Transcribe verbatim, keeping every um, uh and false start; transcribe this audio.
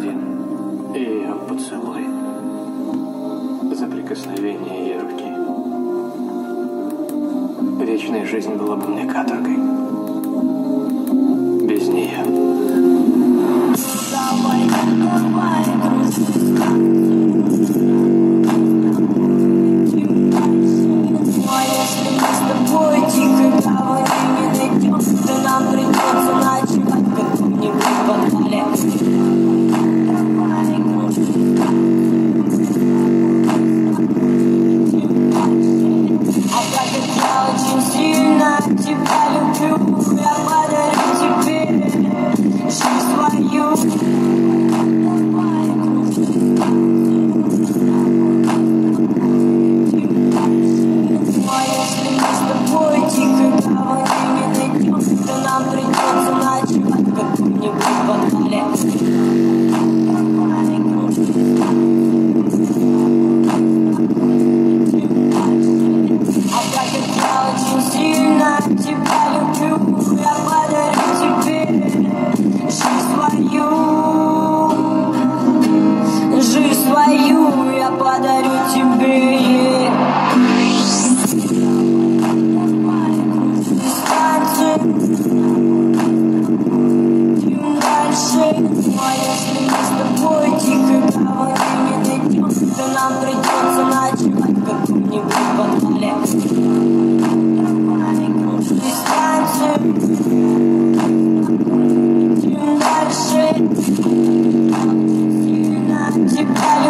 один ее поцелуй за прикосновение ее руки. Вечная жизнь была бы мне каторгой. Без нее. Давай, давай, дружка. А если мы с тобой тихо кого-нибудь не найдем, то нам придется ночевать в каком-нибудь подвале. А так как я очень сильно тебя люблю, я подарю тебе жизнь свою. А если мы с тобой тихо кого-нибудь не найдем, то нам придется ночевать в каком-нибудь подвале. А так как я очень сильно тебя люблю, я подарю тебе жизнь свою. Жизнь свою я подарю тебе. Дальше, а если мы с тобой тихо кого-нибудь не найдем, то нам придется ночевать в каком-нибудь подвале. Дистанцию. Дальше. Тебя